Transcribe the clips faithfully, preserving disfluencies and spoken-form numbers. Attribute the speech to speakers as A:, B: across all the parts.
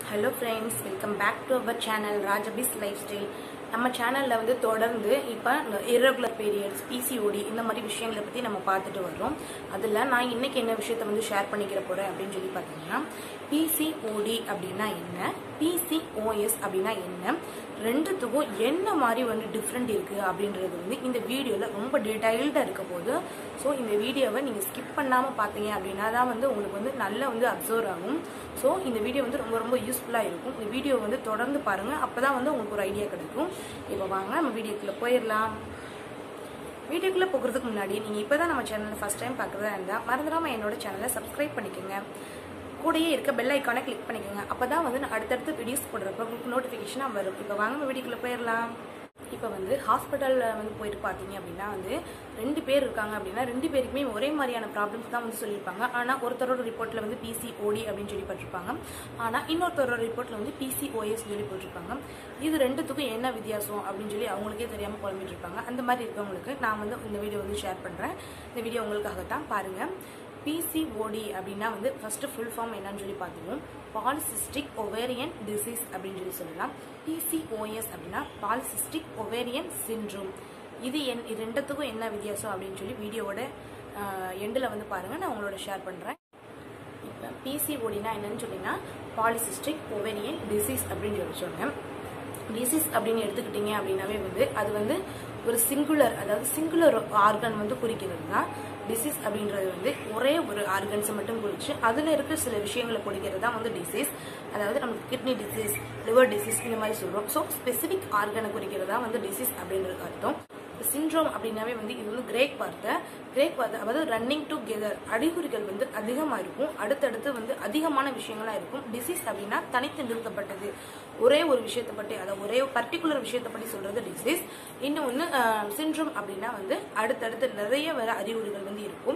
A: Hello friends, welcome back to our channel Rajabis Lifestyle. நம்ம சேனல்ல வந்து தொடர்ந்து இப்ப irregular periods, P C O D இந்த மாதிரி விஷயங்களை பத்தி நம்ம பார்த்துட்டு வரோம். அதுல நான் இன்னைக்கு என்ன விஷயத்தை வந்து ஷேர் பண்ணிக்கிற போறேன் அப்படினு சொல்லி பாத்தீங்கன்னா P C O D அப்படினா என்ன, P C O S அப்படினா என்ன, ரெண்டுத்துக்கும் என்ன மாதிரி வந்து டிஃபரண்ட் இருக்கு அப்படின்றது வந்து இந்த வீடியோல ரொம்ப டீடைல்டா இருக்க போகுது. சோ இந்த வீடியோவை நீங்க ஸ்கிப் பண்ணாம பாத்தீங்க அப்படினா தான் வந்து உங்களுக்கு வந்து நல்லா வந்து அப்சர்வ் ஆகும். சோ இந்த வீடியோ வந்து ரொம்ப ரொம்ப யூஸ்ஃபுல்லா இருக்கும். இந்த வீடியோ வந்து தொடர்ந்து பாருங்க, அப்பதான் வந்து உங்களுக்கு ஒரு ஐடியா கிடைக்கும். இப்போ வாங்க நம்ம வீடியோக்குள்ள போயிடலாம். வீடியோக்குள்ள போகிறதுக்கு முன்னாடி நீங்க இப்பதான் நம்ம சேனலை ஃபர்ஸ்ட் டைம் பார்க்கறதா இருந்தா மறந்துடாம என்னோட சேனலை சப்ஸ்கிரைப் பண்ணிக்கோங்க. கூடயே இருக்க பெல் ஐகானை கிளிக் பண்ணிக்கோங்க. அப்பதான் வந்து நான் அடுத்தடுத்த வீடியோஸ் போடுறப்ப உங்களுக்கு நோட்டிஃபிகேஷனா வரும். இப்போ வாங்க நம்ம வீடியோக்குள்ள போயிடலாம். இப்போ வந்து ஹாஸ்பிட்டல்ல வந்து போயிட்டு பார்த்தீங்க அப்படின்னா வந்து ரெண்டு பேர் இருக்காங்க அப்படின்னா ரெண்டு பேருக்குமே ஒரே மாதிரியான ப்ராப்ளம்ஸ் தான் வந்து சொல்லியிருப்பாங்க. ஆனால் ஒருத்தரோட ரிப்போர்ட்ல வந்து P C O D அப்படின்னு சொல்லி போட்டிருப்பாங்க. ஆனால் இன்னொருத்தரோட ரிப்போர்ட்ல வந்து P C O S சொல்லி போட்டிருப்பாங்க. இது ரெண்டுத்துக்கும் என்ன வித்தியாசம் அப்படின்னு சொல்லி அவங்களுக்கே தெரியாம குழம்பிட்டு இருப்பாங்க. அந்த மாதிரி இருக்கவங்களுக்கு நான் வந்து இந்த வீடியோ வந்து ஷேர் பண்றேன். இந்த வீடியோ உங்களுக்காகத்தான் பாருங்க. P C O D அப்படின்னா வந்து ஃபர்ஸ்ட் ஃபுல் ஃபார்ம் என்னன்னு சொல்லி பார்த்துருவோம். பாலிசிஸ்டிக் ஒவேரியன் டிசீஸ் அப்படின்னு சொல்லி சொல்லலாம். P C O S அப்படின்னா பாலிசிஸ்டிக் ஒவேரியன் சிண்ட்ரோம். இது என் ரெண்டுத்துக்கும் என்ன வித்தியாசம் அப்படின்னு சொல்லி வீடியோவோட எண்டில் வந்து பாருங்க, நான் உங்களோட ஷேர் பண்றேன். இப்போ P C O D னா என்னன்னு சொன்னீங்கன்னா பாலிசிஸ்டிக் ஒவேரியன் டிசீஸ் அப்படின்னு சொல்லி சொன்னேன். டிசீஸ் அப்படின்னு எடுத்துக்கிட்டீங்க அப்படின்னாவே வந்து அது வந்து ஒரு சிங்குலர், அதாவது சிங்குலர் ஆர்கன் வந்து குறிக்கிறது தான் டிசீஸ் அப்படின்றது. வந்து ஒரே ஒரு ஆர்கன்ஸை மட்டும் குறிச்சு அதுல இருக்க சில விஷயங்களை குறிக்கிறது தான் வந்து டிசீஸ். அதாவது நமக்கு கிட்னி டிசீஸ், லிவர் டிசீஸ் இந்த மாதிரி சொல்றோம். ஸோ ஸ்பெசிபிக் ஆர்கனை குறிக்கிறதா வந்து டிசீஸ் அப்படின்றது அர்த்தம். சிண்ட்ரோம் அப்படின்னாவே வந்து இது வந்து கிரேக் வார்த்தை. கிரேக் வார்த்தை அதாவது ரன்னிங் டுகெதர், அறிகுறிகள் வந்து அதிகமா இருக்கும், அடுத்தடுத்து வந்து அதிகமான விஷயங்களா இருக்கும். டிசீஸ் அப்படின்னா தனித்து நிறுத்தப்பட்டது, ஒரே ஒரு விஷயத்தை பற்றி, அதாவது ஒரே பர்டிகுலர் விஷயத்தை பற்றி சொல்றது டிசீஸ். இன்னொன்னு சிண்ட்ரோம் அப்படின்னா வந்து அடுத்தடுத்து நிறைய வேற அறிகுறிகள் வந்து இருக்கும்.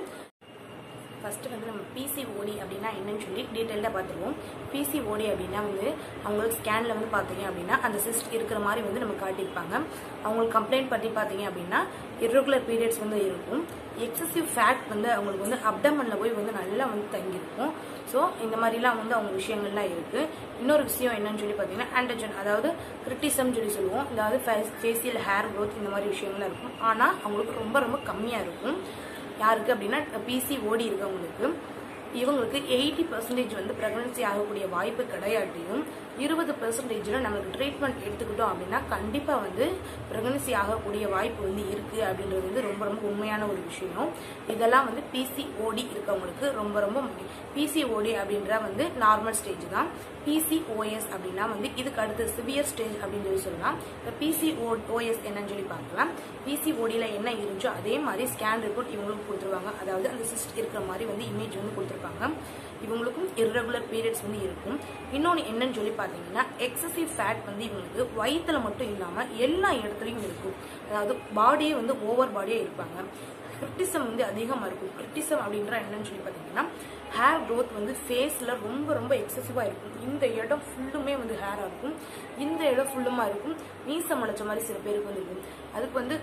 A: ஃபர்ஸ்ட் வந்து நம்ம P C O D அப்படின்னா என்னன்னு சொல்லி டீட்டெயில்டாக பார்த்துருவோம். P C O D அப்படின்னா வந்து அவங்களுக்கு ஸ்கேன்ல வந்து பார்த்தீங்க அப்படின்னா அந்த சிஸ்ட் இருக்கிற மாதிரி வந்து நம்ம காட்டியிருப்பாங்க. அவங்களுக்கு கம்ப்ளைண்ட் பற்றி பார்த்தீங்க அப்படின்னா irregular பீரியட்ஸ் வந்து இருக்கும். எக்ஸசிவ் ஃபேட் வந்து அவங்களுக்கு வந்து அப்டமன்ல போய் வந்து நல்லா வந்து தங்கியிருக்கும். ஸோ இந்த மாதிரிலாம் வந்து அவங்க விஷயங்கள்லாம் இருக்கு. இன்னொரு விஷயம் என்னன்னு சொல்லி பார்த்தீங்கன்னா ஆண்ட்ரோஜன், அதாவது கிரிட்டிசம் சொல்லி சொல்லுவோம். அதாவது ஃபேஷியல் ஹேர் க்ரோத் இந்த மாதிரி விஷயங்கள்லாம் இருக்கும். ஆனால் அவங்களுக்கு ரொம்ப ரொம்ப கம்மியாக இருக்கும். யாருக்கு அப்படின்னா P C O D இருக்கவங்களுக்கு. இவங்களுக்கு எயிட்டி பர்சன்டேஜ் வந்து பிரெக்னன்சி ஆகக்கூடிய வாய்ப்பு கிடையாட்டியும் இருபது பர்சன்டேஜ்ல நம்மளுக்கு ட்ரீட்மெண்ட் எடுத்துக்கிட்டோம் அப்படின்னா கண்டிப்பா வந்து பிரெக்னன்சி ஆகக்கூடிய வாய்ப்பு வந்து இருக்கு அப்படின்றது வந்து ரொம்ப ரொம்ப உண்மையான ஒரு விஷயம். இதெல்லாம் வந்து P C O D இருக்கவங்களுக்கு ரொம்ப ரொம்ப முக்கியம். P C O D அப்படின்ற வந்து நார்மல் ஸ்டேஜ் தான். P C O S அப்படின்னா வந்து இதுக்கு அடுத்து சிவியர் ஸ்டேஜ் அப்படின்னு சொல்லி சொல்லலாம். P C O S என்னன்னு சொல்லி பார்க்கலாம். P C O D ல என்ன இருந்துச்சோ அதே மாதிரி ஸ்கேன் ரிப்போர்ட் இவங்களுக்கு கொடுத்துருவாங்க. அதாவது அந்த சிஸ்ட் இருக்கிற மாதிரி வந்து இமேஜ் வந்து கொடுத்துருப்பாங்க. இவங்களுக்கும் irregular பீரியட்ஸ் வந்து இருக்கும். இன்னொன்னு என்னன்னு சொல்லி பாத்தீங்கன்னா எக்ஸசிவ் ஃபேட் வந்து இவங்களுக்கு வயிற்றுல மட்டும் இல்லாம எல்லா இடத்துலயும் இருக்கும். அதாவது பாடியே வந்து ஓவர் பாடியா இருப்பாங்க. கிரிட்டிசம் வந்து அதிகமா இருக்கும். கிரிட்டிசம் அப்படின்ற என்னன்னு சொல்லி பாத்தீங்கன்னா ஹேர் க்ரோத் வந்து ஃபேஸ்ல ரொம்ப ரொம்ப எக்ஸசிவா இருக்கும். இந்த இடம் ஃபுல்லுமே வந்து ஹேரா இருக்கும், இந்த இடம் ஃபுல்லுமா இருக்கும். மீசம் முளைச்ச மாதிரி சில பேருக்கு வந்து இருக்கும். அதுக்கு வந்து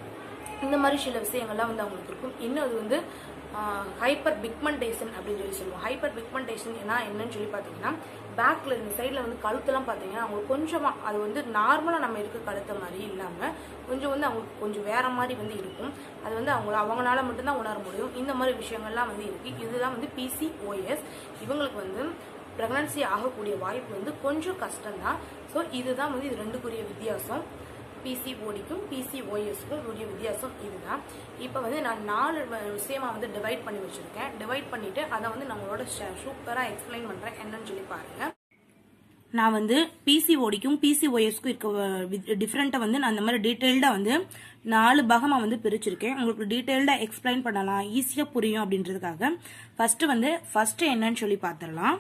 A: இந்த மாதிரி சில விஷயங்கள்லாம் வந்து அவங்களுக்கு இருக்கும். இன்னும் அது வந்து ஹைப்பர் பிக்மெண்டேஷன் அப்படின்னு சொல்லி சொல்லுவோம். ஹைப்பர் பிக்மெண்டேஷன் ஏன்னா என்னன்னு சொல்லி பாத்தீங்கன்னா பேக்ல இந்த சைட்ல வந்து கழுத்தெல்லாம் பாத்தீங்கன்னா அவங்களுக்கு கொஞ்சமா அது வந்து நார்மலா நம்ம இருக்க கழுத்த மாதிரி இல்லாம கொஞ்சம் வந்து அவங்களுக்கு கொஞ்சம் வேற மாதிரி வந்து இருக்கும். அது வந்து அவங்க அவங்களால மட்டும்தான் உணர முடியும். இந்த மாதிரி விஷயங்கள்லாம் வந்து இருக்கு. இதுதான் வந்து P C O S. இவங்களுக்கு வந்து பிரெக்னன்சி ஆகக்கூடிய வாய்ப்பு வந்து கொஞ்சம் கஷ்டம் தான். ஸோ இதுதான் வந்து இது ரெண்டுக்குரிய வித்தியாசம். P C O D-க்கும் P C O S-க்கும் உரிய வித்தியாசம் இதுதான். இப்போ வந்து நான் நாலு விஷயமா வந்து டிவைட் பண்ணி வச்சிருக்கேன். டிவைட் பண்ணிட்டு அதை வந்து நம்மளோட சூப்பரா எக்ஸ்பிளைன் பண்றேன். என்னன்னு சொல்லி பாருங்க. நான் வந்து P C O D-க்கும் P C O S-க்கும் இருக்க டிஃபரெண்ட்டை வந்து நான் அந்த மாதிரி டீட்டெயில்டா வந்து நாலு பாகமா வந்து பிரிச்சிருக்கேன். உங்களுக்கு டீட்டெயில்டா எக்ஸ்பிளைன் பண்ணலாம், ஈஸியா புரியும் அப்படின்றதுக்காக. ஃபர்ஸ்ட் வந்து ஃபர்ஸ்ட் என்னன்னு சொல்லி பார்த்துடலாம்.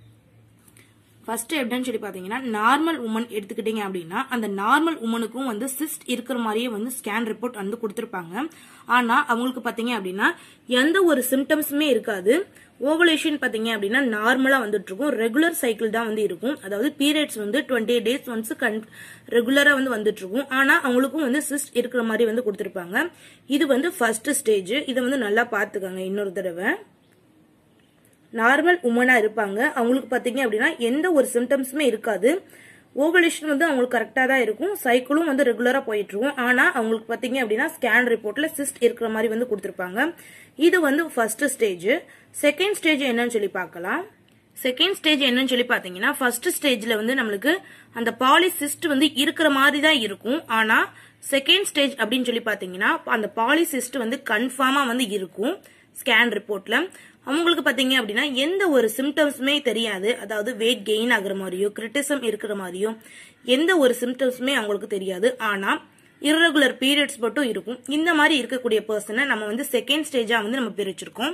A: ஃபர்ஸ்ட் எப்படின்னு சொல்லி பாத்தீங்கன்னா நார்மல் உமன் எடுத்துக்கிட்டீங்க அப்படின்னா அந்த நார்மல் உமனுக்கும் வந்து சிஸ்ட் இருக்கிற மாதிரியே வந்து ஸ்கேன் ரிப்போர்ட் வந்து கொடுத்துருப்பாங்க. ஆனா அவங்களுக்கு பாத்தீங்க அப்படின்னா எந்த ஒரு சிம்டம்ஸுமே இருக்காது. ஓவலேஷன் பாத்தீங்க அப்படின்னா நார்மலா வந்துட்டு இருக்கும். ரெகுலர் சைக்கிள் தான் வந்து இருக்கும். அதாவது பீரியட்ஸ் வந்து டுவெண்ட்டி டேஸ் ஒன்ஸ் ரெகுலரா வந்து வந்துட்டு இருக்கும். ஆனா அவங்களுக்கும் வந்து சிஸ்ட் இருக்கிற மாதிரி வந்து கொடுத்துருப்பாங்க. இது வந்து ஃபர்ஸ்ட் ஸ்டேஜ். இதை வந்து நல்லா பாத்துக்கோங்க இன்னொரு தடவை. நார்மல் உமனா இருப்பாங்க. அவங்களுக்கு பாத்தீங்க அப்படின்னா எந்த ஒரு சிம்டம்ஸுமே இருக்காது. ஓவலேஷன் வந்து அவங்களுக்கு கரெக்டா தான் இருக்கும். சைக்கிளும் வந்து ரெகுலரா போயிட்டு இருக்கும். ஆனா அவங்களுக்கு பாத்தீங்க அப்படின்னா ஸ்கேன் ரிப்போர்ட்ல சிஸ்ட் இருக்கிற மாதிரி வந்து கொடுத்திருப்பாங்க. இது வந்து ஃபர்ஸ்ட் ஸ்டேஜ். செகண்ட் ஸ்டேஜ் என்னன்னு சொல்லி பார்க்கலாம். செகண்ட் ஸ்டேஜ் என்னன்னு சொல்லி பாத்தீங்கன்னா ஃபர்ஸ்ட் ஸ்டேஜ்ல வந்து நம்மளுக்கு அந்த பாலிசிஸ்ட் வந்து இருக்கிற மாதிரி தான் இருக்கும். ஆனா செகண்ட் ஸ்டேஜ் அப்படின்னு சொல்லி பாத்தீங்கன்னா அந்த பாலிசிஸ்ட் வந்து கன்ஃபார்மா வந்து இருக்கும் ஸ்கேன் ரிப்போர்ட்ல. அவங்களுக்கு பாத்தீங்க அப்படின்னா எந்த ஒரு சிம்டம்ஸுமே தெரியாது. அதாவது வெயிட் கெயின் ஆகுற மாதிரியோ கிரிட்டிசம் இருக்கிற மாதிரியோ எந்த ஒரு சிம்டம்ஸுமே அவங்களுக்கு தெரியாது. ஆனா இர்ரெகுலர் பீரியட்ஸ் மட்டும் இருக்கும். இந்த மாதிரி இருக்கக்கூடிய பர்சனை நம்ம வந்து செகண்ட் ஸ்டேஜா வந்து நம்ம பிரிச்சிருக்கோம்.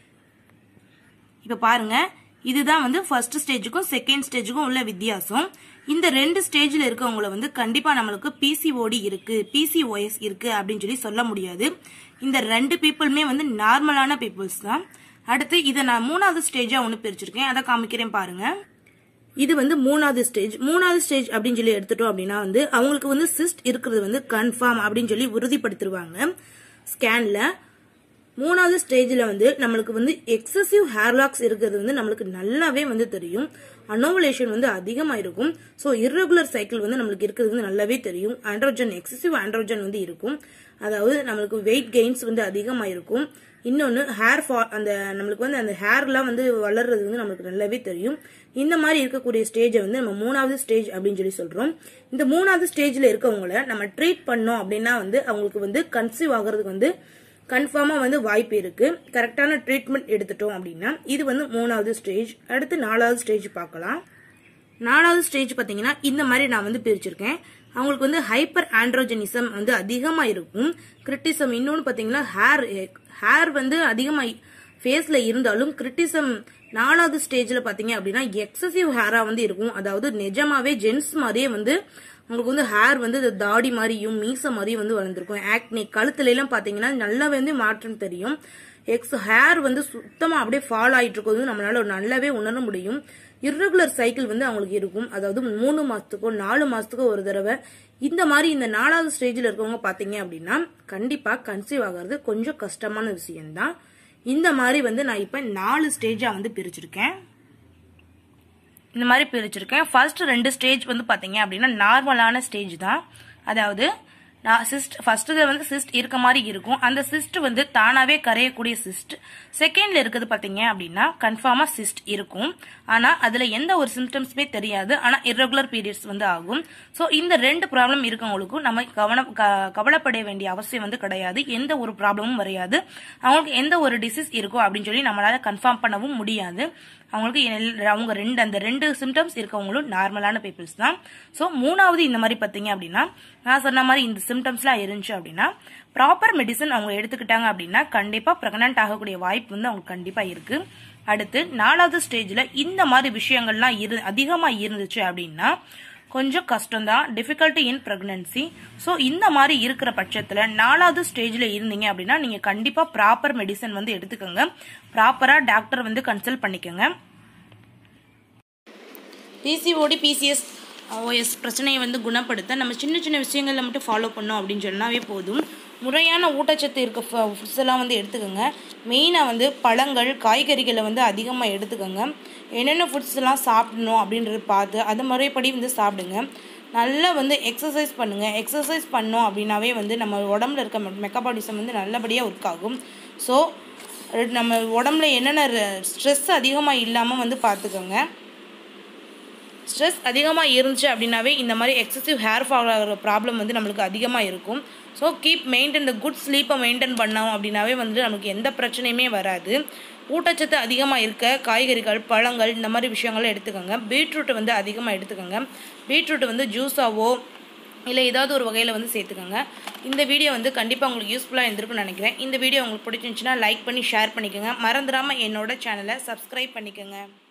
A: இப்ப பாருங்க, இதுதான் வந்து ஃபர்ஸ்ட் ஸ்டேஜுக்கும் செகண்ட் ஸ்டேஜுக்கும் உள்ள வித்தியாசம். இந்த ரெண்டு ஸ்டேஜ்ல இருக்கவங்கள வந்து கண்டிப்பா நம்மளுக்கு பிசிஓடி இருக்கு, பிசிஓஎஸ் இருக்கு அப்படின்னு சொல்லி சொல்ல முடியாது. இந்த ரெண்டு பீப்புளுமே வந்து நார்மலான பீப்புள்ஸ் தான். அடுத்து இதை நான் மூணாவது ஸ்டேஜா ஒன்னு பிரிச்சிருக்கேன், அதை காமிக்கிறேன் பாருங்க. இது வந்து மூணாவது ஸ்டேஜ். மூணாவது ஸ்டேஜ் அப்படின்னு சொல்லி எடுத்துட்டோம் அப்படின்னா வந்து அவங்களுக்கு வந்து சிஸ்ட் இருக்கிறது வந்து கன்ஃபார்ம் அப்படின்னு சொல்லி உறுதிப்படுத்திடுவாங்க ஸ்கேன்ல. மூணாவது ஸ்டேஜ்ல வந்து நம்மளுக்கு வந்து எக்ஸசிவ் ஹேர் லாக்ஸ் இருக்கிறது வந்து நம்மளுக்கு நல்லாவே வந்து தெரியும். அனோவலேஷன் வந்து அதிகமா இருக்கும். ஸோ இர்ரெகுலர் சைக்கிள் வந்து நம்மளுக்கு இருக்கிறது வந்து நல்லாவே தெரியும். ஆண்ட்ரோஜன் எக்ஸசிவ் ஆண்ட்ரோஜன் வந்து இருக்கும். அதாவது நம்மளுக்கு வெயிட் கெயின்ஸ் வந்து அதிகமா இருக்கும். இன்னொன்னு ஹேர் ஃபால், அந்த நம்மளுக்கு வந்து அந்த ஹேர்லாம் வந்து வளர்றது வந்து நம்மளுக்கு நல்லாவே தெரியும். இந்த மாதிரி இருக்கக்கூடிய ஸ்டேஜை வந்து நம்ம மூணாவது ஸ்டேஜ் அப்படின்னு சொல்லி சொல்றோம். இந்த மூணாவது ஸ்டேஜ்ல இருக்கவங்கள நம்ம ட்ரீட் பண்ணோம் அப்படின்னா வந்து அவங்களுக்கு வந்து கன்சீவ் ஆகிறதுக்கு வந்து கன்ஃபார்மா வந்து வாய்ப்பு இருக்கு. கரெக்டான ட்ரீட்மெண்ட் எடுத்துட்டோம் அப்படின்னா இது வந்து மூணாவது ஸ்டேஜ். அடுத்து நாலாவது ஸ்டேஜ் பார்க்கலாம். நாலாவது ஸ்டேஜ் பாத்தீங்கன்னா இந்த மாதிரி நான் வந்து பிரிச்சிருக்கேன். அவங்களுக்கு வந்து ஹைப்பர் ஆண்ட்ரோஜெனிசம் வந்து அதிகமா இருக்கும். கிரிட்டிசம் இன்னொன்னு பாத்தீங்கன்னா ஹேர் ஹேர் வந்து அதிகமா ஃபேஸ்ல இருந்தாலும் கிரிட்டிசம் நாலாவது ஸ்டேஜ்ல பாத்தீங்க அப்படின்னா எக்ஸசிவ் ஹேரா வந்து இருக்கும். அதாவது நிஜமாவே ஜென்ஸ் மாதிரியே வந்து உங்களுக்கு வந்து ஹேர் வந்து தாடி மாதிரியும் மீச மாதிரியும் வந்து வளர்ந்துருக்கும். ஆக்னி கழுத்துல எல்லாம் பாத்தீங்கன்னா நல்லாவே வந்து மாற்றம் தெரியும். எக்ஸ் ஹேர் வந்து சுத்தமா அப்படியே ஃபால் ஆயிட்டு இருக்கிறது நம்மளால நல்லாவே உணர முடியும். இர்ரெகுலர் சைக்கிள் வந்து அவங்களுக்கு இருக்கும். அதாவது மூணு மாசத்துக்கோ நாலு மாசத்துக்கோ ஒரு தடவை. இந்த மாதிரி இந்த நாலாவது ஸ்டேஜ்ல இருக்கவங்க பாத்தீங்க அப்படின்னா கண்டிப்பா கன்சீவ் ஆகிறது கொஞ்சம் கஷ்டமான விஷயம்தான். இந்த மாதிரி வந்து நான் இப்ப நாலு ஸ்டேஜா வந்து பிரிச்சிருக்கேன். இந்த மாதிரி பிரிச்சிருக்கேன். ஃபர்ஸ்ட் ரெண்டு ஸ்டேஜ் வந்து பாத்தீங்க அப்படின்னா நார்மலான ஸ்டேஜ் தான். அதாவது சிஸ்ட் ஃபர்ஸ்ட்ல வந்து சிஸ்ட் இருக்க மாதிரி இருக்கும். அந்த சிஸ்ட் வந்து தானாவே கரையக்கூடிய சிஸ்ட். செகண்ட்ல இருக்குது பாத்தீங்க அப்படின்னா கன்ஃபார்மா சிஸ்ட் இருக்கும். ஆனா அதுல எந்த ஒரு சிம்டம்ஸுமே தெரியாது. ஆனா இர்ரெகுலர் பீரியட்ஸ் வந்து ஆகும். சோ இந்த ரெண்டு ப்ராப்ளம் இருக்கவங்களுக்கும் நம்ம கவனம் கவலைப்பட வேண்டிய அவசியம் வந்து கிடையாது. எந்த ஒரு ப்ராப்ளமும் வரையாது. அவங்களுக்கு எந்த ஒரு டிசீஸ் இருக்கோ அப்படின்னு சொல்லி நம்மளால கன்ஃபார்ம் பண்ணவும் முடியாது. அவங்களுக்கு அவங்க ரெண்டு அந்த ரெண்டு சிம்டம்ஸ் இருக்கவங்களும் நார்மலான பீப்புள்ஸ் தான். ஸோ மூணாவது இந்த மாதிரி பார்த்தீங்க அப்படின்னா நான் சொன்ன மாதிரி இந்த சிம்டம்ஸ்லாம் இருந்துச்சு அப்படின்னா ப்ராப்பர் மெடிசன் அவங்க எடுத்துக்கிட்டாங்க அப்படின்னா கண்டிப்பா பிரெக்னன்ட் ஆகக்கூடிய வாய்ப்பு வந்து அவங்களுக்கு கண்டிப்பா இருக்கு. அடுத்து நாலாவது ஸ்டேஜ்ல இந்த மாதிரி விஷயங்கள்லாம் இரு அதிகமா இருந்துச்சு அப்படின்னா கொஞ்சம் கஷ்டம் தான், டிஃபிகல்ட்டி இன் பிரெக்னன்சி. ஸோ இந்த மாதிரி இருக்கிற பட்சத்தில் நாலாவது ஸ்டேஜ்ல இருந்தீங்க அப்படின்னா நீங்க கண்டிப்பா ப்ராப்பர் மெடிசன் வந்து எடுத்துக்கோங்க. ப்ராப்பரா டாக்டர் வந்து கன்சல்ட் பண்ணிக்கோங்க. பிசிஓடி பிசிஎஸ் ஓஎஸ் பிரச்சனையை வந்து குணப்படுத்த நம்ம சின்ன சின்ன விஷயங்கள்ல மட்டும் ஃபாலோ பண்ணோம் அப்படின்னு சொன்னாவே போதும். முறையான ஊட்டச்சத்து இருக்க ஃபுட்ஸ் எல்லாம் வந்து எடுத்துக்கோங்க. மெயினாக வந்து பழங்கள் காய்கறிகளை வந்து அதிகமாக எடுத்துக்கோங்க. என்னென்ன ஃபுட்ஸ் எல்லாம் சாப்பிடணும் அப்படின்றத பார்த்து அது முறைப்படி வந்து சாப்பிடுங்க. நல்லா வந்து எக்ஸசைஸ் பண்ணுங்கள். எக்ஸசைஸ் பண்ணோம் அப்படின்னாவே வந்து நம்ம உடம்புல இருக்க மெட்டபாலிசம் வந்து நல்லபடியாக ஒர்க் ஆகும். ஸோ நம்ம உடம்புல என்னென்ன ஸ்ட்ரெஸ் அதிகமாக இல்லாமல் வந்து பார்த்துக்கோங்க. ஸ்ட்ரெஸ் அதிகமாக இருந்துச்சு அப்படின்னாவே இந்த மாதிரி எக்ஸசிவ் ஹேர் ஃபால் ஆகிற ப்ராப்ளம் வந்து நம்மளுக்கு அதிகமாக இருக்கும். So keep maintain the good ஸ்லீப்பை மெயின்டைன் பண்ணோம் அப்படின்னாவே வந்து நமக்கு எந்த பிரச்சனையுமே வராது. ஊட்டச்சத்து அதிகமாக இருக்க காய்கறிகள் பழங்கள் இந்த மாதிரி விஷயங்களை எடுத்துக்கோங்க. பீட்ரூட் வந்து அதிகமாக எடுத்துக்கோங்க. பீட்ரூட் வந்து ஜூஸாவோ இல்லை ஏதாவது ஒரு வகையில் வந்து சேர்த்துக்கோங்க. இந்த வீடியோ வந்து கண்டிப்பாக உங்களுக்கு யூஸ்ஃபுல்லாக இருந்திருக்குன்னு நினைக்கிறேன். இந்த வீடியோ உங்களுக்கு பிடிச்சிருந்துச்சுன்னா லைக் பண்ணி ஷேர் பண்ணிக்கோங்க. மறந்துடாமல் என்னோட சேனலை சப்ஸ்கிரைப் பண்ணிக்கோங்க.